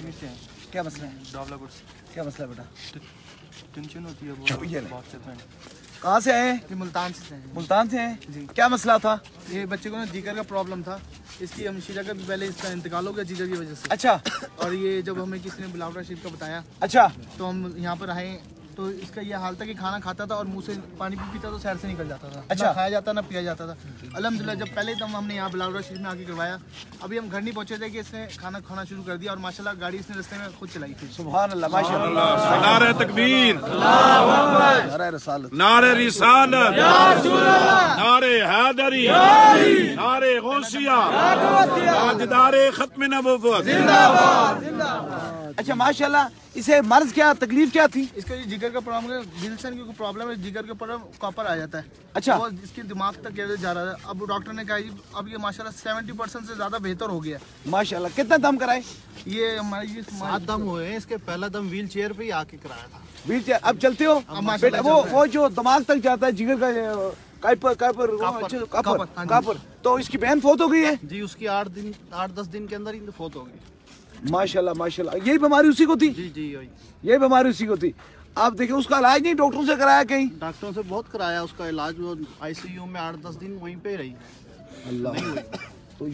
कश्मीर से हैं। क्या मसला है? डावलाकोट से। क्या मसला है बेटा? टेंशन होती है वो बहुत से फ्रेंड। कहाँ से आए? मुल्तान से हैं। मुल्तान से हैं जी। क्या मसला था? ये बच्चे को ना जिगर का प्रॉब्लम था, इसकी हमशीरा का भी पहले इसका इंतकाल हो गया जिगर की वजह से। अच्छा। और ये जब हमें किसी ने बिलावल रशीद का बताया, अच्छा, तो हम यहाँ पर आए तो इसका ये हाल था कि खाना खाता था और मुंह से पानी भी पीता तो सैर से निकल जाता था। अच्छा। ना खाया जाता ना पिया जाता था। अल्हम्दुलिल्लाह जब पहले तो हमने यहाँ बिलावल रशीद में आके करवाया, अभी हम घर नहीं पहुँचे थे कि इसने खाना खाना शुरू कर दिया और माशाल्लाह गाड़ी इसने रास्ते में खुद चलाई थी। सुभान अल्लाह, माशाअल्लाह। नारे तकबीर, नारे रिसालत, नारे रिसालत, नारे हैदरी, नारे गौसिया, ताजदारे खत्म नबुव्वत। अच्छा माशाल्लाह, इसे मर्ज क्या तकलीफ क्या थी? इसका ये जिगर का प्रॉब्लम है, विल्सन की प्रॉब्लम है, जिगर के ऊपर कॉपर आ जाता है। अच्छा। वो इसके दिमाग तक जा रहा है। अब डॉक्टर ने कहा अब ये माशाल्लाह 70% से ज्यादा बेहतर हो गया है। माशाल्लाह। कितना दम कराए? ये हमारी 7 दम हुए हैं। इसके पहला दम व्हील चेयर पे ही आके कराया था। व्हील चेयर अब चलते हो? बेटा वो जो दिमाग तक जाता है जिगर का कापर, तो इसकी बहन फोत हो गई है जी। उसकी 8-10 दिन के अंदर ही फोत हो गई। माशाल्लाह माशाल्लाह। यही बीमारी उसी को थी? जी जी यही बीमारी उसी को थी। आप देखिए उसका इलाज नहीं डॉक्टरों से कराया कहीं? डॉक्टरों से बहुत कराया उसका इलाज। वो ICU में 8-10 दिन वहीं पे रही। अल्लाह। तो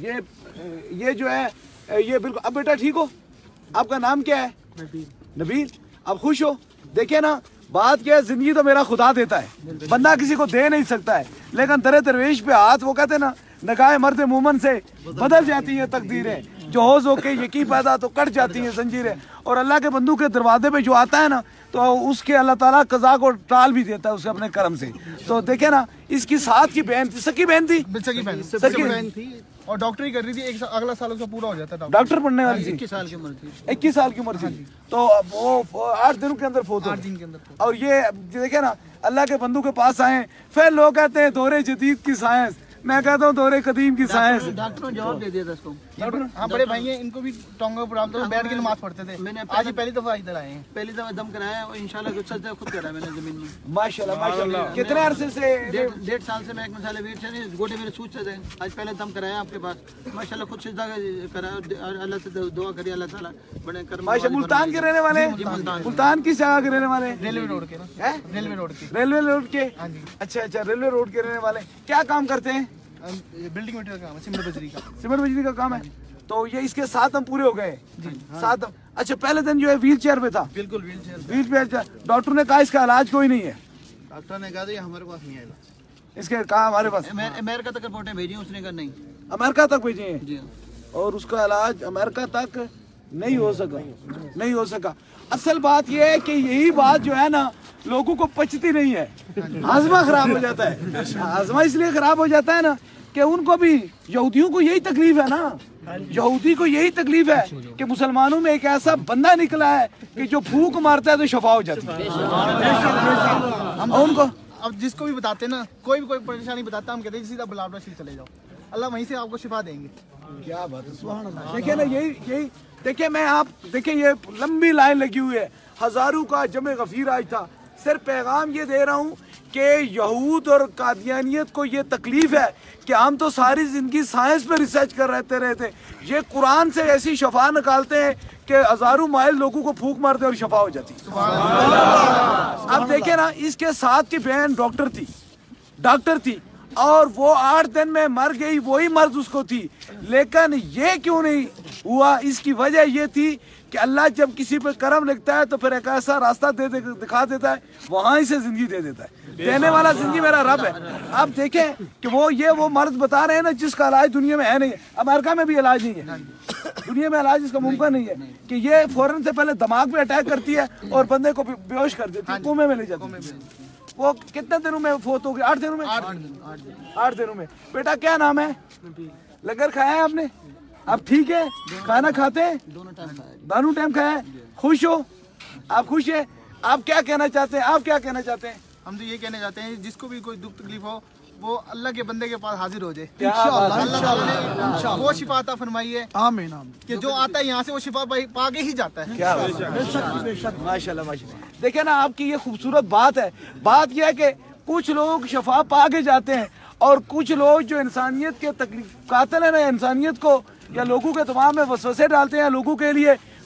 ये जो है ये बिल्कुल। अब बेटा ठीक हो? आपका नाम क्या है? नबील। अब खुश हो? देखिए ना, बात क्या है, जिंदगी तो मेरा खुदा देता है, बंदा किसी को दे नहीं सकता है, लेकिन दरे दरवेश पे हाथ, वो कहते हैं ना, नगाहे मर्द मोमन से बदल जाती है तकदीरें, जो होश होके यकीन पैदा तो कट जाती हैं जंजीरें। और अल्लाह के बंदू के दरवाजे पे जो आता है ना, तो उसके अल्लाह ताला कज़ा को टाल भी देता है उसके अपने करम से। तो देखे ना, इसकी साथ की बहन थी, सकी बहन थी, सकी बहन थी और डॉक्टरी कर रही थी। अगला साल उसका पूरा हो जाता है, डॉक्टर पढ़ने वाली थी। 21 साल की उम्र थी। 21 साल की उम्र थी। तो वो 8 दिनों के अंदर फोत हो। 8 दिन के अंदर। और ये देखे ना, अल्लाह के बंदू के पास आए, फिर लोग कहते हैं दौरे जदीद की साइंस, मैं कहता हूँ दौरे कदीम की साइंस। डॉक्टर ने जवाब दे दिया था इसको। हाँ, बड़े भाई हैं, इनको भी टोंगों पर प्रॉब्लम था, बैठ के नमाज पढ़ते थे। मैंने आज ही पहली दफा इधर आए हैं। पहली दफा दम कराया और इंशाल्लाह कुछ सजदा खुद करा मैंने जमीन में। माशाल्लाह माशाल्लाह। कितने अरसे से? 1.5 साल से मैं एक मसाले वेट से नहीं, गोटे मेरे सूझ से थे। आज पहले दम कराया आपके पास, माशाल्लाह खुद सजदा करा। अल्लाह से दुआ करिए, अल्लाह ताला बड़े कर्म। माशाल्लाह। मुल्तान के रहने वाले? मुल्तान किस जगह के रहने वाले? रेलवे रोड के ना। रेलवे रोड के। रेलवे रोड के? हाँ जी। अच्छा अच्छा, रेलवे रोड के रहने वाले। क्या काम करते हैं? बिल्डिंग मटेरियल का काम है, सीमेंट बजरी का। सीमेंट बिजली का काम है। तो ये इसके 7 दम पूरे हो गए जी? 7 दम। अच्छा, पहले दिन जो है व्हील चेयर पे था? बिल्कुल wheelchair. Wheelchair. Doctor ने कहा इसका इलाज कोई नहीं है? डॉक्टर ने कहा था हमारे पास नहीं है इलाज। इसके कहा हमारे पास। अमेरिका तक रिपोर्टें भेजी, उसने कहा नहीं। अमेरिका तक भेजे हैं? जी। और उसका इलाज अमेरिका तक नहीं हो सका, नहीं हो सका। असल बात यह है कि यही बात जो है ना, लोगों को पचती नहीं है, हाजमा खराब हो जाता है। हाजमा इसलिए खराब हो जाता है ना कि उनको भी, यहूदियों को यही तकलीफ है ना, यहूदी को यही तकलीफ है कि मुसलमानों में एक ऐसा बंदा निकला है कि जो फूंक मारता है तो शफा हो जाती है। हम उनको अब जिसको भी बताते ना, कोई भी कोई परेशानी बताता, हम कहते हैं सीधा बिलावल रशीद चले जाओ, अल्लाह वहीं से आपको शिफा देंगे। क्या बात है, सुभान अल्लाह। देखिए ना, यही देखिए, मैं आप देखिए, ये लंबी लाइन लगी हुई है, हजारों का जमे गफीर आज था। सिर्फ पैगाम ये दे रहा हूँ कि यहूद और कादियानियत को ये तकलीफ है कि हम तो सारी जिंदगी साइंस पे रिसर्च कर रहते, ये कुरान से ऐसी शफा निकालते हैं कि हजारों माइल लोगों को फूंक मारते और शफा हो जाती। अब देखे ना, इसके साथ की बहन डॉक्टर थी और वो 8 दिन में मर गई, वही मर्ज उसको थी। लेकिन ये क्यों नहीं हुआ? इसकी वजह ये थी कि अल्लाह जब किसी पर करम लिखता है तो फिर एक ऐसा रास्ता दिखा देता है, वहाँ से जिंदगी दे देता है। देने वाला जिंदगी मेरा रब है। अब देखें कि वो मर्ज बता रहे हैं ना, जिसका इलाज दुनिया में है नहीं है, अमेरिका में भी इलाज नहीं है, दुनिया में इलाज इसका मुमकिन नहीं है, कि ये फौरन से पहले दिमाग पे अटैक करती है और बंदे को बेहोश कर देती है, कोमे में ले जाती है। वो कितने दिनों में फोत हो गई? 8 दिनों में। 8 दिनों में। बेटा क्या नाम है? लंगर खाया है आपने? आप ठीक है? खाना खाते हैं? दोनों टाइम खाया है? खुश हो? आप खुश है? आप क्या कहना चाहते हैं? हम तो ये कहना चाहते हैं, जिसको भी कोई दुख तकलीफ हो, वो अल्लाह के बंदे के पास हाजिर हो जाए। इंशाअल्लाह वो शिफा अता फरमाइए। आमीन आमीन। कि जो आता है यहाँ से वो शिफा पाके ही जाता है। क्या माशाल्लाह माशाल्लाह। देखिए ना, आपकी ये खूबसूरत बात है। बात यह है कि कुछ लोग शफा पाके जाते हैं और कुछ लोग जो इंसानियत के तकलीफ कातिल है ना, इंसानियत को या लोगों के दिमाग में वसवसे डालते हैं, लोगों के लिए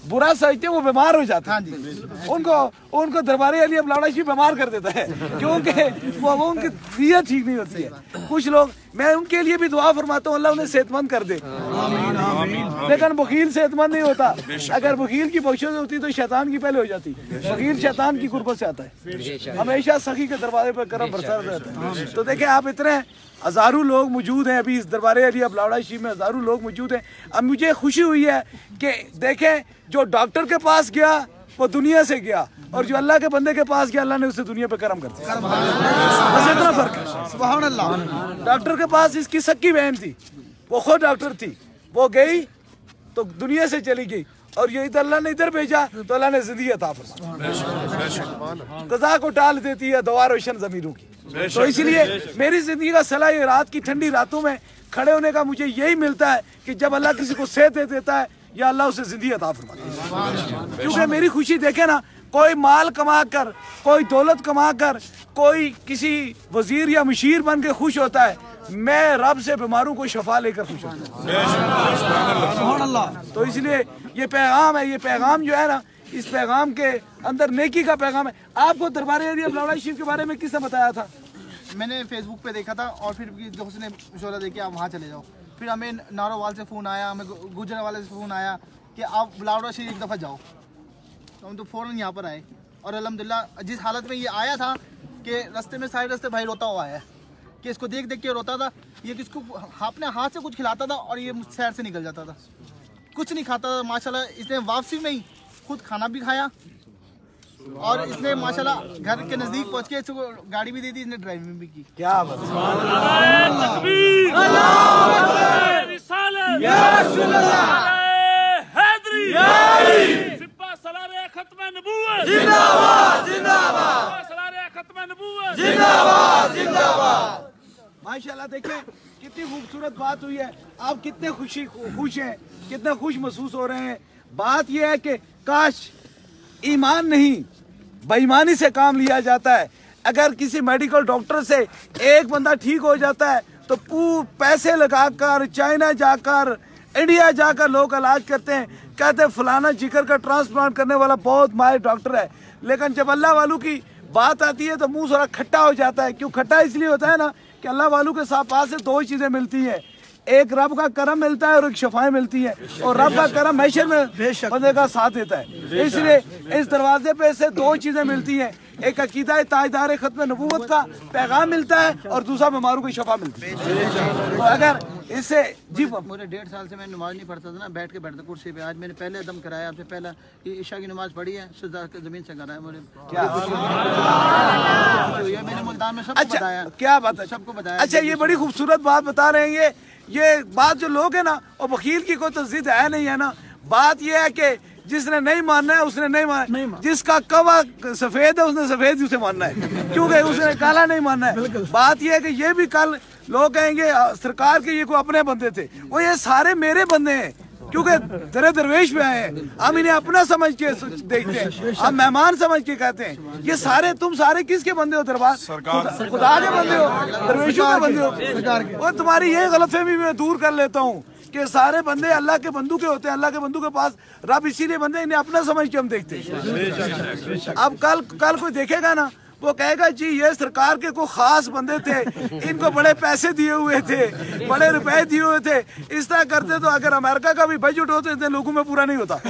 बुरा समझते हैं वो बीमार हो जाते हैं। उनको दरबार अली अबलाड़ा शरीफ बीमार कर देता है, क्योंकि वो उनकी नीयत ठीक नहीं होती है। कुछ लोग, मैं उनके लिए भी दुआ फरमाता हूँ अल्लाह उन्हें सेहतमंद कर दे, लेकिन बखील सेहतमंद नहीं होता। अगर बखील की बख्शिश होती तो शैतान की पहले हो जाती। बखील शैतान की कुर्बत से आता है, हमेशा सखी के दरवाजे पर करम बरसा रहता है। तो देखें आप, इतने हज़ारों लोग मौजूद हैं अभी इस दरबार अली अबलाड़ा शरीफ में, हज़ारों लोग मौजूद हैं। अब मुझे खुशी हुई है कि देखें, जो डॉक्टर के पास गया वो दुनिया से गया, और जो अल्लाह के बंदे के पास गया अल्लाह ने उससे दुनिया पे करम कर दिया। बस इतना फर्क है। सुभान अल्लाह। डॉक्टर के पास इसकी सक्की बहन थी, वो खुद डॉक्टर थी, वो गई तो दुनिया से चली गई, और ये इधर अल्लाह ने इधर भेजा तो अल्लाह ने जिंदगी अता फरमाई। कज़ा को टाल देती है दुआ रोशन ज़मीरों की। तो इसलिए मेरी जिंदगी का सलाह ये रात की ठंडी रातों में खड़े होने का मुझे यही मिलता है कि जब अल्लाह किसी को सेहत दे देता है या अल्लाह उसे जिंदगी अता फरमाता है। क्योंकि मेरी खुशी देखे ना, कोई माल कमा कर, कोई दौलत कमा कर, कोई किसी वजीर या मुशीर बन के खुश होता है, मैं रब से बीमारों को शफा लेकर खुश होता हूँ। तो इसलिए ये पैगाम है, ये पैगाम जो है ना, इस पैगाम के अंदर नेकी का पैगाम है। आपको दरबार अली अबलाड़ा शरीफ के बारे में किसने बताया था? मैंने फेसबुक पे देखा था, और फिर दोस्त ने मशवरा दे के आप वहाँ चले जाओ। फिर हमें नारोवाल से फ़ोन आया, हमें गुजरावाले से फ़ोन आया कि आप अबलाड़ा शरीफ एक दफ़ा जाओ। तो हम तो फ़ौरन यहाँ पर आए, और अल्हम्दुलिल्लाह जिस हालत में ये आया था कि रास्ते में सारे रास्ते भाई रोता हुआ आया, कि इसको देख देख के रोता था। ये किसको अपने हाथ से कुछ खिलाता था और ये सैर से निकल जाता था, कुछ नहीं खाता था। माशाल्लाह इसने वापसी में ही खुद खाना भी खाया, और इसने माशाल्लाह घर के नज़दीक पहुँच के इसको गाड़ी भी दे दी, इसने ड्राइविंग भी की। क्या बात माशाल्लाह। देखें कितनी खूबसूरत बात हुई है। आप कितने खुश हैं, कितने खुश महसूस हो रहे हैं। बात यह है कि काश ईमान नहीं बेईमानी से काम लिया जाता है। अगर किसी मेडिकल डॉक्टर से एक बंदा ठीक हो जाता है तो पैसे लगाकर चाइना जाकर इंडिया जाकर लोग इलाज करते हैं, कहते हैं फलाना जिगर का ट्रांसप्लांट करने वाला बहुत माहिर डॉक्टर है। लेकिन जब अल्लाह वालों की बात आती है तो मुंह थोड़ा खट्टा हो जाता है। क्यों खट्टा? इसलिए होता है ना कि अल्लाह वालों के साथ पास से दो ही चीज़ें मिलती हैं, एक रब का करम मिलता है और एक शफाएं मिलती है, और रब का करम मैशर में बंदे का साथ देता है। इसलिए इस दरवाजे पे से दो चीज़ें मिलती हैं, एक अकीदा ताजदार खत्म नबूवत का पैगाम मिलता है और दूसरा बीमारों की शफा मिलती है। तो अगर इससे जी मुझे 1.5 साल से मैं नमाज नहीं पढ़ता था ना, बैठ के बैठता कुर्सी पे। आज मैंने पहले दम कराया, आपसे पहला ईशा की नमाज पढ़ी है, सजदा जमीन से कराया मुझे। क्या मैंने मुल्तान में सबको बताया। क्या बात है? सबको बताया। अच्छा, ये बड़ी खूबसूरत बात बता रहे हैं। ये बात जो लोग है ना, और वकील की कोई तो जिद है नहीं है ना। बात ये है कि जिसने नहीं मानना है उसने नहीं मानना, जिसका कवा सफेद है उसने सफेद ही उसे मानना है, क्योंकि उसने काला नहीं मानना है। बात यह है कि ये भी कल लोग कहेंगे सरकार के ये कोई अपने बंदे थे, वो ये सारे मेरे बंदे हैं, क्योंकि तेरे दरवेश में आए हैं। हम इन्हें अपना समझ के देखते हैं, हम मेहमान समझ के कहते हैं। ये सारे तुम सारे किसके बंदे हो? दरबार खुदा के बंदे हो, दरवेशों के बंदे हो। और तुम्हारी ये गलतफहमी मैं दूर कर लेता हूँ कि सारे बंदे अल्लाह के बंदू के होते हैं। अल्लाह के बंदू के पास रब इसीलिए बंदे, इन्हें अपना समझ के हम देखते हैं। अब कल कोई देखेगा ना, वो कहेगा जी ये सरकार के कोई खास बंदे थे, इनको बड़े पैसे दिए हुए थे, बड़े रुपए दिए हुए थे, इस तरह करते तो अगर अमेरिका का भी बजट होते इतने लोगों में पूरा नहीं होता।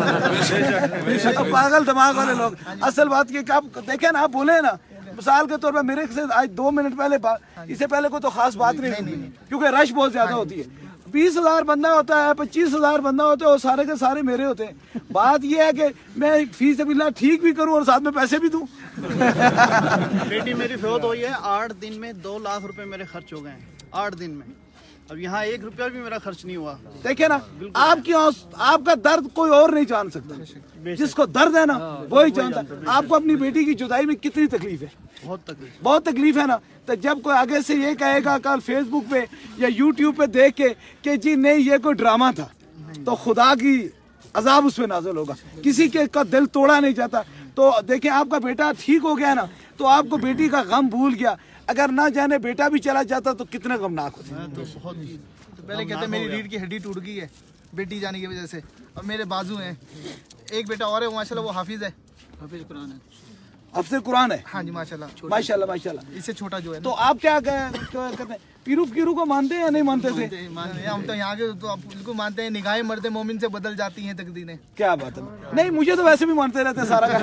पागल दिमाग वाले लोग। असल बात ये कि आप देखें ना, आप बोले ना, मिसाल के तौर पर मेरे से आज 2 मिनट पहले इससे पहले कोई तो खास बात नहीं, क्योंकि रश बहुत ज्यादा होती है। 20,000 बंदा होता है, 25,000 बंदा होता है, वो सारे के सारे मेरे होते हैं। बात ये है कि मैं फीस सबिल्लाह ठीक भी करूं और साथ में पैसे भी दूं। बेटी मेरी फौत हुई है, 8 दिन में 2 लाख रुपए मेरे खर्च हो गए हैं, 8 दिन में। अब यहाँ 1 रुपया भी मेरा खर्च नहीं हुआ। देखिए ना, आपका दर्द कोई और नहीं जान सकता। जिसको दर्द है ना वही जानता। आपको अपनी बेटी की जुदाई में कितनी तकलीफ है? बहुत तकलीफ है ना। तो जब कोई आगे से ये कहेगा कल फेसबुक पे या यूट्यूब पे देख के कि जी नहीं ये कोई ड्रामा था, तो खुदा की अजाब उस पे नाज़िल होगा। किसी के का दिल तोड़ा नहीं जाता। तो देखें, आपका बेटा ठीक हो गया ना, तो आपको बेटी का गम भूल गया। अगर ना जाने बेटा भी चला जाता तो कितना गमनाक होता। तो पहले कहते मेरी रीढ़ की हड्डी टूट गई है, बेटी जाने की वजह से। अब मेरे बाजू हैं, एक बेटा और है माशाल्लाह, वो हाफिज है, हाफिज कुरान है। हफ्ज़े कुरान है। हाँ जी माशाल्लाह। माशाल्लाह माशाल्लाह। इससे छोटा जो है तो आप क्या करते हैं, पीरू को मानते हैं या नहीं मानते थे? हम तो यहाँ के तो आप बिल्कुल मानते हैं, निगाहें मर्द मोमिन से बदल जाती हैं तकदीरें। क्या बात है। नहीं मुझे तो वैसे भी मानते रहते हैं सारा का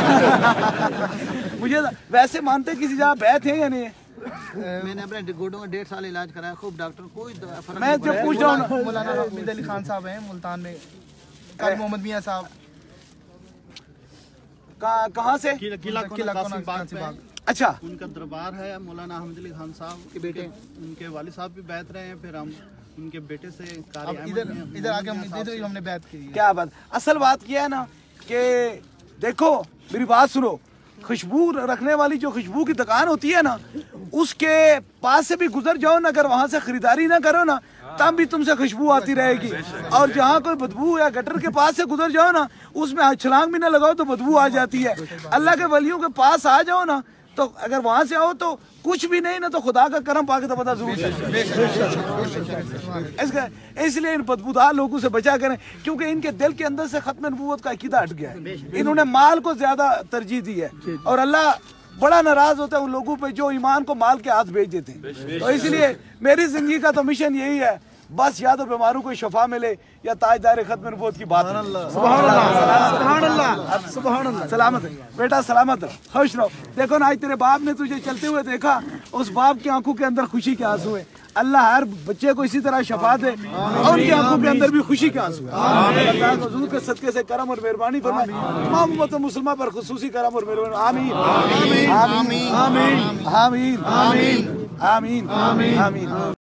मुझे वैसे मानते किसी जगह बैठ है या नहीं है? मैंने अपने घोड़ों में 1.5 साल इलाज कराया, खूब डॉक्टर कोई फर्क मैं जब पूछ रहा हूँ मौलाना हमीद अली खान साहब हैं मुल्तान में, कारी मोहम्मद मियाँ साहब कहाँ से? किला बाग। अच्छा उनका दरबार है, मौलाना अहमद अली खान साहब के बेटे, उनके वालिद साहब भी बैठ रहे हैं, फिर हम उनके बेटे से इधर आके हमने बात की। क्या बात, असल बात यह है ना कि देखो मेरी बात सुनो, खुशबू रखने वाली जो खुशबू की दुकान होती है ना, उसके पास से भी गुजर जाओ ना, अगर वहां से खरीदारी ना करो ना, तब भी तुमसे खुशबू आती रहेगी। और जहाँ कोई बदबू या गटर के पास से गुजर जाओ ना, उसमें छलांग भी ना लगाओ तो बदबू आ जाती है। अल्लाह के वलियों के पास आ जाओ ना, तो अगर वहां से आओ तो कुछ भी नहीं ना, तो खुदा का करम पाके तो पता जरूर है। इसलिए इन बदबूदार लोगों से बचा करें, क्योंकि इनके दिल के अंदर से खत्म नबूवत का अकीदा हट गया है। इन्होंने माल को ज्यादा तरजीह दी है, और अल्लाह बड़ा नाराज होता है उन लोगों पे जो ईमान को माल के हाथ भेज देते हैं। तो इसलिए मेरी जिंदगी का तो मिशन यही है, बस या तो बीमारों को शफा मिले या ताजदार खत्म नबूवत की बात। सलामत है बेटा, सलामत रहो, खुश रहो। देखो ना आज तेरे बाप ने तुझे चलते हुए देखा, उस बाप की आंखों के अंदर खुशी के आंसू है। अल्लाह हर बच्चे को इसी तरह शफा दे और उनकी आंखों के अंदर भी खुशी के आंसू है। अल्लाह हुजूर के सदके से करम और मेहरबानी फरमाए, तमाम उम्मत मुसलमान पर खुसूसी करम और मेहरबानी। आमीन आमीन आमीन आमीन आमीन आमीन आमीन आमीन।